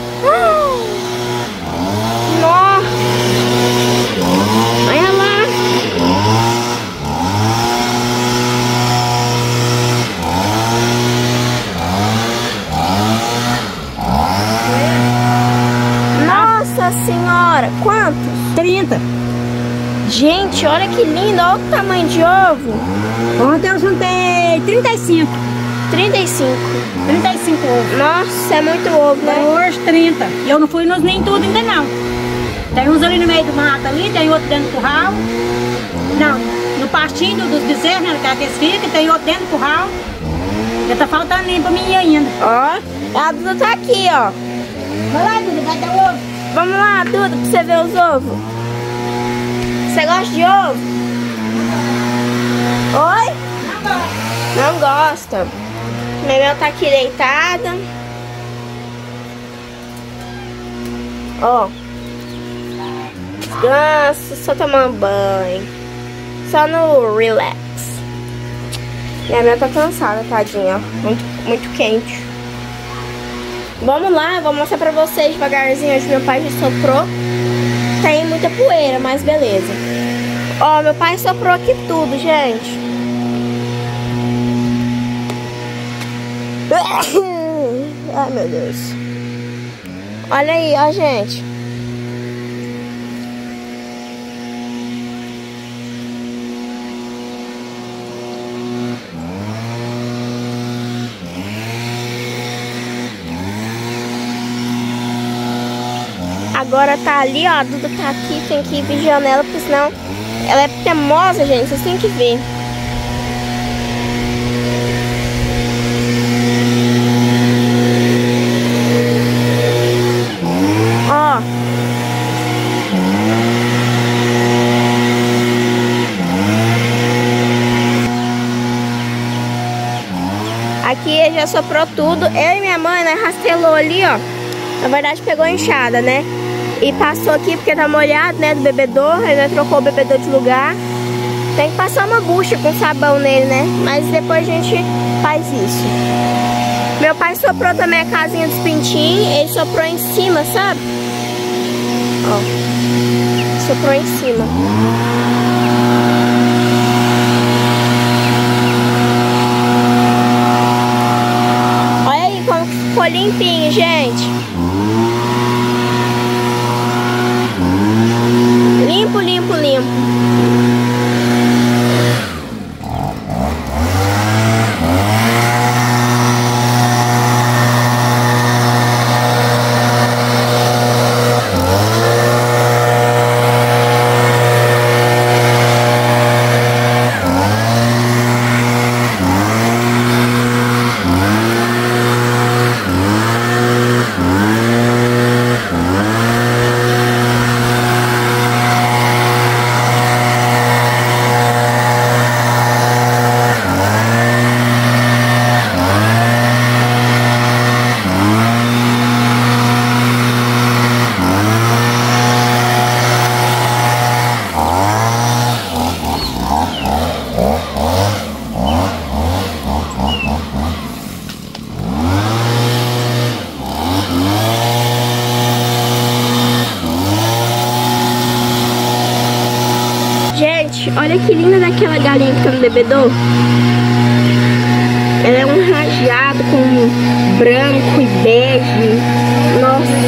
Speaker 2: Nossa! Olha lá! Nossa senhora! Quantos?
Speaker 3: trinta.
Speaker 2: Gente, olha que lindo! Olha o tamanho de ovo!
Speaker 3: Ontem eu juntei trinta e cinco.
Speaker 2: trinta e cinco.
Speaker 3: trinta e cinco ovos.
Speaker 2: Nossa, é muito ovo, né?
Speaker 3: Hoje trinta. E eu não fui nos nem tudo ainda não. Tem uns ali no meio do mato ali, tem outro dentro do curral. Não, no pastinho dos bezerros, né, que eles ficam, tem outro dentro do curral. Já tá faltando nem pra mim ir ainda.
Speaker 2: Ó, a Duda tá aqui, ó.
Speaker 3: Vai lá, Duda, vai dar ovo.
Speaker 2: Vamos lá, Duda, pra você ver os ovos. Você gosta de ovo? Oi? Não gosta. Minha mel tá aqui deitada. Ó. Descanso, só tomando banho. Só no relax. Minha mel tá cansada, tadinha, ó. Muito, muito quente. Vamos lá, eu vou mostrar pra vocês devagarzinho. Hoje meu pai já soprou. Tem muita poeira, mas beleza. Ó, meu pai soprou aqui tudo, gente. Ai, meu Deus. Olha aí, ó, gente. Agora tá ali, ó, a Duda tá aqui, tem que ir vigiando ela, porque senão ela é teimosa, gente, vocês têm que ver. Ó. Aqui ele já soprou tudo. Eu e minha mãe, né, rastelou ali, ó. Na verdade pegou a enxada, né? E passou aqui porque tá molhado, né, do bebedouro. Ele né, trocou o bebedouro de lugar. Tem que passar uma bucha com sabão nele, né? Mas depois a gente faz isso. Meu pai soprou também a casinha dos pintinhos. Ele soprou em cima, sabe? Ó. Soprou em cima. Olha aí como ficou limpinho, gente. Limpo, limpo, limpo. aquela galinha que tá no bebedouro? Ela é um rajado com branco e bege. Nossa,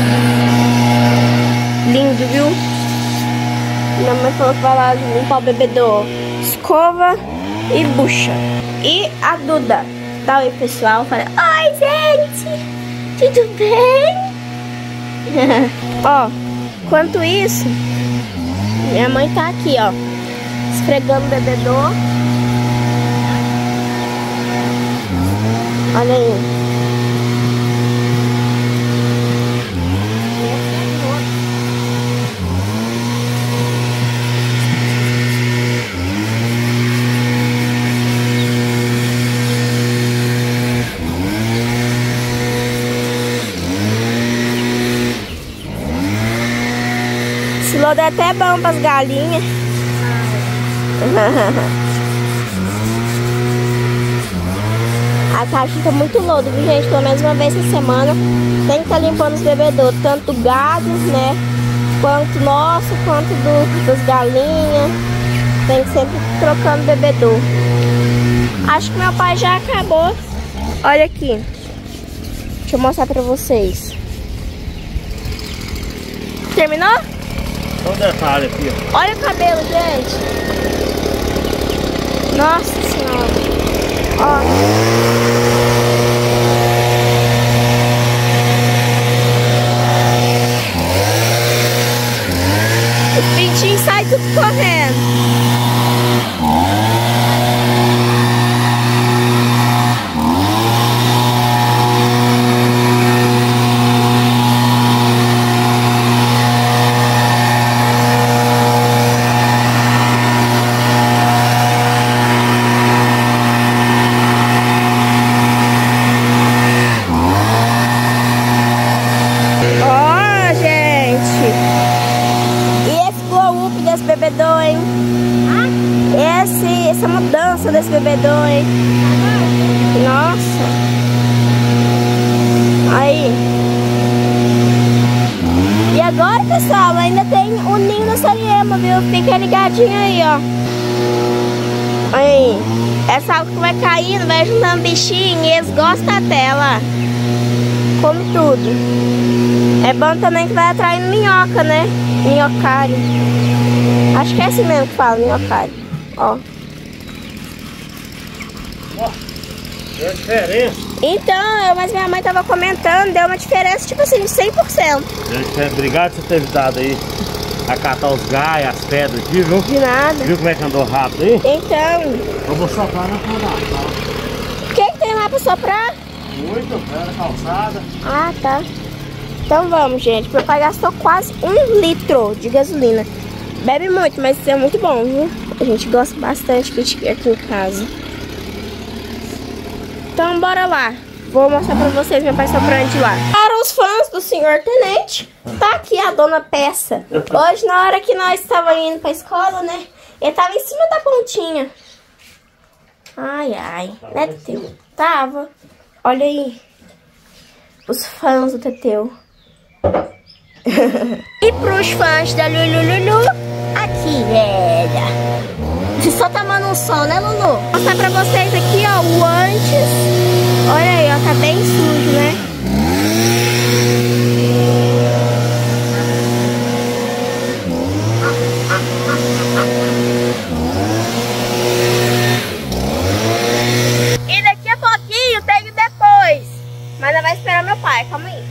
Speaker 2: lindo, viu? Minha mãe falou que vai lá limpar o bebedouro. Escova e bucha. E a Duda. Dá oi, pessoal. Fala, oi, gente. Tudo bem? Ó, enquanto isso, minha mãe tá aqui, ó, esfregando o bebedouro. Olha aí. Esse lodo é até bom para as galinhas. A caixa tá muito lodo, viu, gente? Pelo menos uma vez por semana tem que estar limpando os bebedouros, tanto do gado, né? Quanto nosso, quanto do, das galinhas. Tem que sempre trocando o bebedouro. Acho que meu pai já acabou. Olha aqui. Deixa eu mostrar pra vocês. Terminou?
Speaker 4: Só um detalhe aqui, ó.
Speaker 2: Olha o cabelo, gente. Nossa senhora. Ó. Os pintinhos saem tudo correndo. Bebedouro, hein? Esse, essa mudança desse bebedouro, hein? Nossa! Aí! E agora, pessoal, ainda tem o ninho da Sariema, viu? Fica ligadinho aí, ó. Aí! Essa água que vai caindo, vai juntando bichinho e eles gostam dela. Come tudo. É bom também que vai atraindo minhoca, né? Minhocário. Acho que é assim mesmo que fala, minhocário. Ó.
Speaker 4: Ó, deu diferença.
Speaker 2: Então, mas minha mãe tava comentando, deu uma diferença tipo assim, de cem por cento.
Speaker 4: Gente, obrigado por você ter ajudado aí a catar os galhos, as pedras aqui, viu?
Speaker 2: De nada.
Speaker 4: Viu como é que andou rápido aí?
Speaker 2: Então.
Speaker 4: Eu vou soprar na calçada.
Speaker 2: O que que tem lá pra soprar?
Speaker 4: Muito, na calçada.
Speaker 2: Ah, tá. Então vamos, gente. Meu pai gastou quase um litro de gasolina. Bebe muito, mas isso é muito bom, viu? A gente gosta bastante aqui, aqui em casa. Então bora lá. Vou mostrar pra vocês meu pai soprando de lá. Para os fãs do senhor Tenente, tá aqui a dona Peça. Hoje, na hora que nós estávamos indo pra escola, né? Ele tava em cima da pontinha. Ai, ai. Né, Teteu? Tava. Olha aí. Os fãs do Teteu. E pros fãs da Lulululu, aqui, velha. Você só tomando um sol, né, Lulu? Vou mostrar pra vocês aqui, ó, o antes. Olha aí, ó, tá bem sujo, né? E daqui a pouquinho tem o depois. Mas ela vai esperar meu pai, calma aí.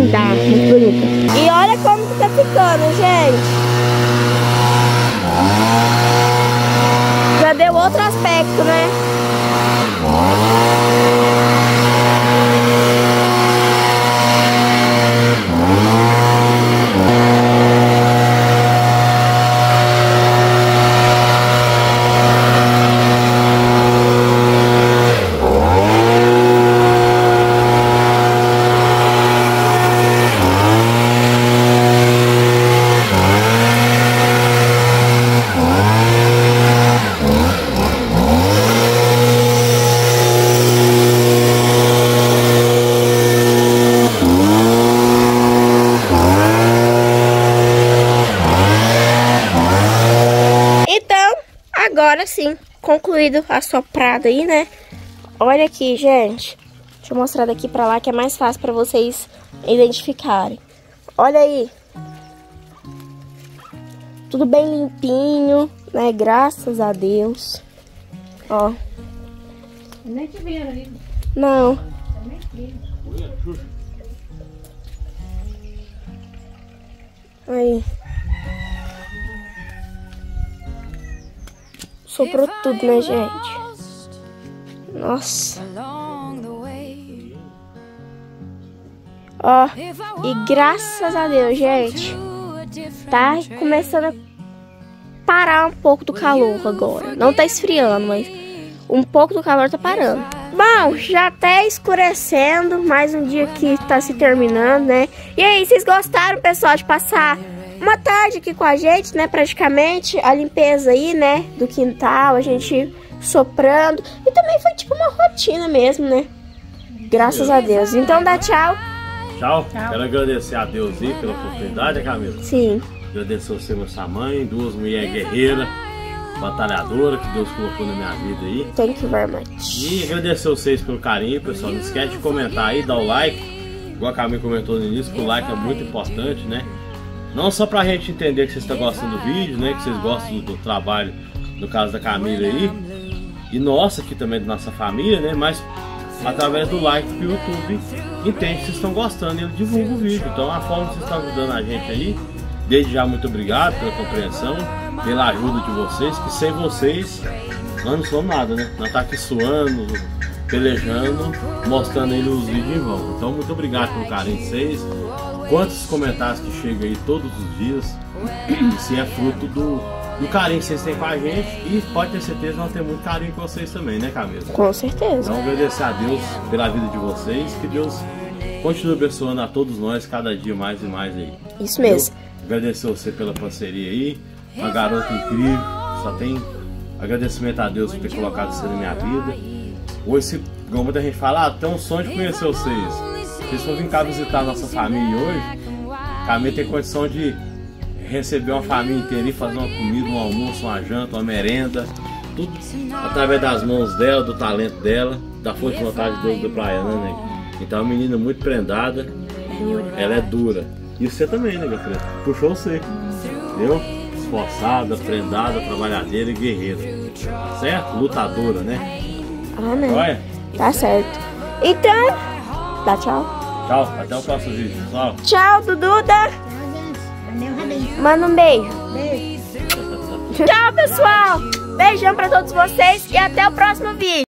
Speaker 2: Tá, muito bonita. E olha como que tá ficando, gente. Já deu outro aspecto, né? Agora sim, concluído a soprada aí, né? Olha aqui, gente. Deixa eu mostrar daqui pra lá que é mais fácil pra vocês identificarem. Olha aí. Tudo bem limpinho, né? Graças a Deus. Ó.
Speaker 3: Nem te viram ali.
Speaker 2: Não. Aí. Soprou tudo, né, gente? Nossa. Ó, e graças a Deus, gente, tá começando a parar um pouco do calor agora. Não tá esfriando, mas um pouco do calor tá parando. Bom, já tá escurecendo, mais um dia que tá se terminando, né? E aí, vocês gostaram, pessoal, de passar uma tarde aqui com a gente, né, praticamente, a limpeza aí, né, do quintal, a gente soprando, e também foi tipo uma rotina mesmo, né, graças a Deus. Então dá tchau.
Speaker 4: Tchau, tchau. Quero agradecer a Deus aí pela oportunidade, Camila.
Speaker 2: Sim.
Speaker 4: Agradecer você e sua mãe, duas mulheres guerreiras, batalhadoras, que Deus colocou na minha vida aí.
Speaker 2: Thank you very much.
Speaker 4: E agradecer vocês pelo carinho, pessoal, não esquece de comentar aí, dar o like, igual a Camila comentou no início, que o like é muito importante, né. Não só pra gente entender que vocês estão gostando do vídeo, né? Que vocês gostam do, do trabalho, no caso da Camila aí. E nossa, aqui também da nossa família, né? Mas através do like que o YouTube entende que vocês estão gostando e ele divulga o vídeo. Então a forma que vocês estão ajudando a gente aí, desde já muito obrigado pela compreensão, pela ajuda de vocês, que sem vocês nós não somos nada, né? Nós tá aqui suando, pelejando, mostrando aí nos vídeos em vão. Então muito obrigado pelo carinho de vocês. Quantos comentários que chegam aí todos os dias, se é fruto do, do carinho que vocês têm com a gente, e pode ter certeza que nós temos muito carinho com vocês também, né, Camila?
Speaker 2: Com certeza.
Speaker 4: Então agradecer a Deus pela vida de vocês, que Deus continue abençoando a todos nós cada dia mais e mais aí.
Speaker 2: Isso mesmo.
Speaker 4: Eu agradecer você pela parceria aí, uma garota incrível, só tem agradecimento a Deus por ter colocado você na minha vida. Hoje, como muita gente fala, ah, tem um sonho de conhecer vocês. Vocês vão vir cá visitar a nossa família hoje, a Camila tem condição de receber uma família inteira e fazer uma comida, um almoço, uma janta, uma merenda, tudo através das mãos dela, do talento dela, da força de vontade de Deus do Praiana, né? Então é uma menina muito prendada, ela é dura. E você também, né, minha filha? Puxou você, entendeu? Esforçada, prendada, trabalhadeira e guerreira, certo? Lutadora, né?
Speaker 2: Amém.
Speaker 4: Olha.
Speaker 2: Tá certo. Então, dá tchau.
Speaker 4: Tchau, até o próximo vídeo, pessoal.
Speaker 2: Tchau, Dududa. Manda um beijo.
Speaker 3: Beijo.
Speaker 2: Tchau, pessoal. Beijão pra todos vocês e até o próximo vídeo.